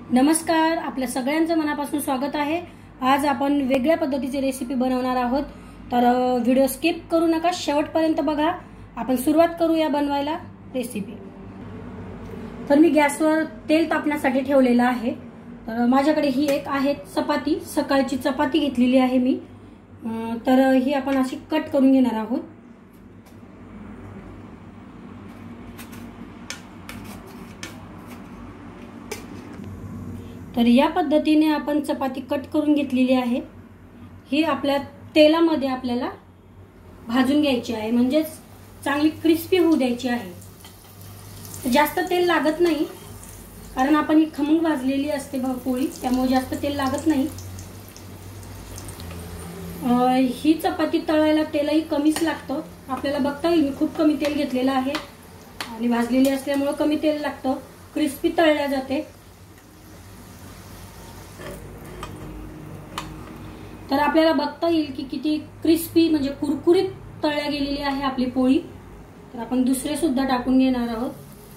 नमस्कार, आपल्या सगळ्यांचं मनापासून स्वागत आहे। आज आपण वेगळ्या पद्धतीची रेसिपी बनवणार आहोत, तर व्हिडिओ स्किप करू नका, शेवटपर्यंत बघा। आपण सुरुवात करूया बनवायला रेसिपी। तर मी गॅसवर तेल तापण्यासाठी ठेवलेलं आहे। तर माझ्याकडे ही एक आहे चपाती, सकाळची चपाती घेतलेली आहे मी। तर ही आपण अशी कट करून घेणार आहोत। तर या पद्धतीने आपण चपाती कट करून घेतलेली आहे। ही आपल्या तेलामध्ये आपल्याला भाजून घ्यायची आहे, म्हणजे चांगली क्रिस्पी होऊ द्यायची आहे। जास्त तेल लागत नाही, कारण आपण ही खमंग भाजलेली असते पोळी, त्यामुळे जास्त तेल लागत नाही। ही चपाती तळायला तेलही कमीच लागतं, आपल्याला बघता येईल। मी खूप कमी तेल घेतलेलं आहे आणि भाजलेली असल्यामुळे कमी तेल लागतं, क्रिस्पी तळल्या जाते। तर आपल्याला बघता येईल की किती क्रिस्पी म्हणजे कुरकुरीत तळल्या गेलेली आहे आपली पोळी। तर आपण दुसरे सुद्धा टाकून घेणार आहोत।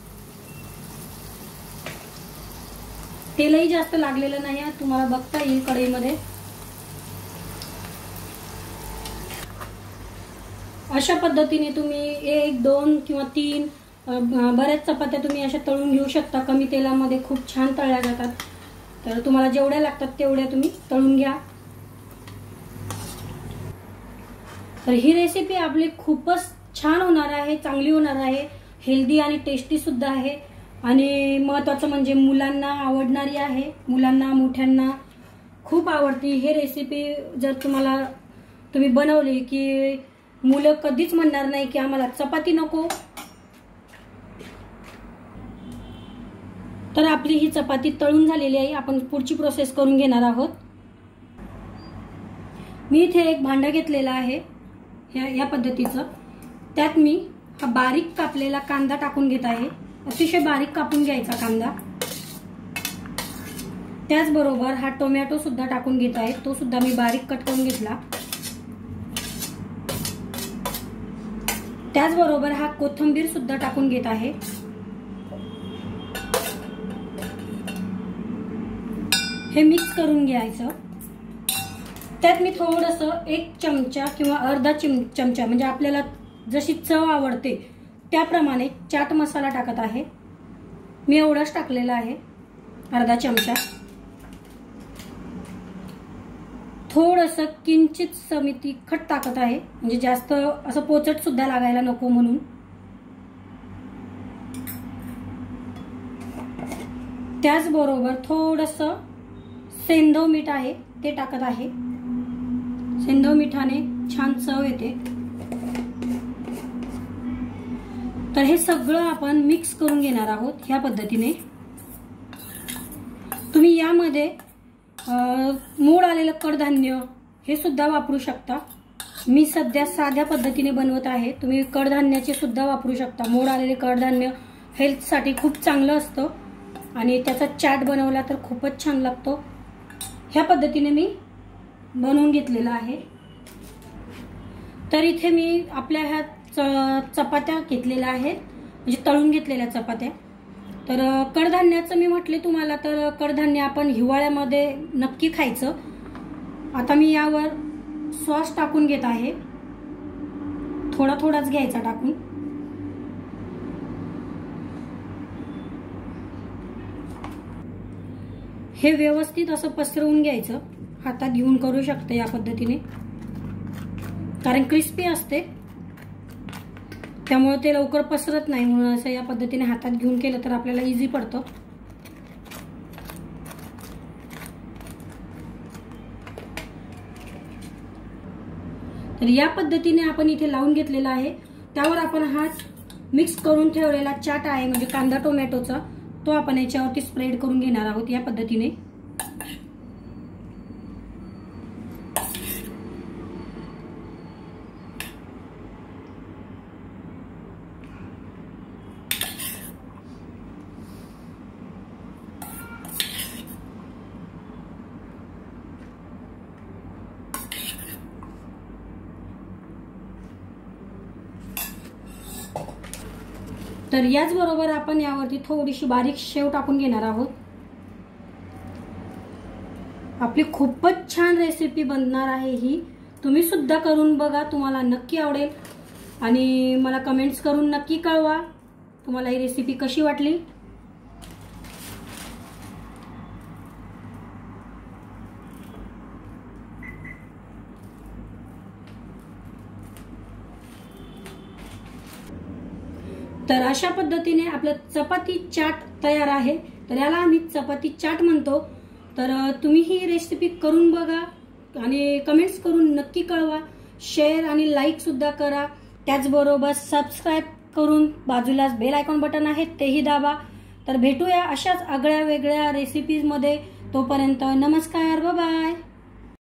तेलही जास्त लागलेलं नाही, तुम्हाला बघता येईल कढईमध्ये। अशा पद्धतीने तुम्ही 1, 2 किंवा 3 बऱ्याच चपात्या तुम्ही अशा तळून घेऊ शकता। कमी तेलामध्ये खूप छान तळल्या जातात। तर तुम्हाला जेवढ्या लागतात तेवढ्या तुम्ही तळून घ्या। तर ही रेसिपी आपली खूपच छान होणार आहे, चांगली होणार आहे, हेल्दी आणि टेस्टी सुद्धा आहे। आणि महत्त्वाचं म्हणजे मुलांना आवडणारी आहे, मुलांना मोठ्यांना खूप आवडती ही रेसिपी। जर तुम्ही बनवली की मुलं कधीच म्हणणार नाही की आम्हाला चपाती नको। तर आपली ही चपाती तळून झालेली आहे, आपण पुढची प्रोसेस करून घेणार आहोत। मी इथे एक भांडं घेतलेलं आहे या पद्धतीचं, त्यात मी हा बारीक कापलेला कांदा टाकून घेत आहे। अतिशय बारीक कापून घ्यायचा कांदा। त्याचबरोबर हा टोमॅटो सुद्धा टाकून घेत आहे, तो सुद्धा मी बारीक कट करून घेतला। त्याचबरोबर हा कोथिंबीर सुद्धा टाकून घेत आहे। हे मिक्स करून घ्यायचं। त्यात मी थोडंसं 1 चमचा किंवा अर्धा चमचा म्हणजे आपल्याला जशी चव आवडते त्याप्रमाणे चाट मसाला टाकत आहे। मी एवढाच टाकलेला आहे, अर्धा चमचा। थोडंसं किंचित समिती खट टाकत आहे, म्हणजे जास्त असं पोचट सुद्धा लागायला नको म्हणून। त्याचबरोबर थोडंसं सेंधव मीठ आहे ते टाकत आहे। सेंधव मिठाने छान चव येते। तर हे सगळं आपण मिक्स करून घेणार आहोत ह्या पद्धतीने। तुम्ही यामध्ये मोड आलेलं कडधान्य हे सुद्धा वापरू शकता। मी सध्या साध्या पद्धतीने बनवत आहे, तुम्ही कडधान्याचे सुद्धा वापरू शकता। मोड आलेले कडधान्य हेल्थसाठी खूप चांगलं असतं आणि त्याचा चाट बनवला तर खूपच छान लागतो। ह्या पद्धतीने मी बनवून घेतलेला आहे। तर इथे मी आपल्या ह्या चपात्या घेतलेल्या आहेत, म्हणजे तळून घेतलेल्या चपात्या। तर कडधान्याचं मी म्हटले तुम्हाला, तर कडधान्य आपण हिवाळ्यामध्ये नक्की खायचं। आता मी यावर सॉस टाकून घेत आहे, थोडा थोडाच घ्यायचा टाकून। हे व्यवस्थित असं पसरवून घ्यायचं, हातात घेऊन करू शकते या पद्धतीने, कारण क्रिस्पी असते त्यामुळे ते लवकर पसरत नाही, म्हणून असं या पद्धतीने हातात घेऊन केलं तर आपल्याला इझी पडतं। तर या पद्धतीने आपण इथे लावून घेतलेला आहे। त्यावर आपण हा मिक्स करून ठेवलेला चाट आहे, म्हणजे कांदा टोमॅटोचा, तो आपण याच्यावरती स्प्रेड करून घेणार आहोत या पद्धतीने। तर याच बरोबर आपण यावरती थोडीशी बारीक शेव टाकून घेणार आहोत। आपली खूपच छान रेसिपी बनणार आहे ही. तुम्ही सुद्धा करून बघा, तुम्हाला नक्की आवडेल आणि मला कमेंट्स करून नक्की कळवा तुम्हाला ही रेसिपी कशी वाटली. तर अशा पद्धतीने आपलं चपाती चाट तयार आहे. तर याला आम्ही चपाती चाट म्हणतो. तर तुम्ही ही रेसिपी करून बघा आणि कमेंट्स करून नक्की कळवा. शेअर आणि लाईक सुद्धा करा. त्याचबरोबर सबस्क्राईब करून बाजूलाच बेल आयकॉन बटन आहे तेही दाबा. तर भेटूया अशाच आगळ्या वेगळ्या रेसिपीज मध्ये. तोपर्यंत नमस्कार, बाय बाय.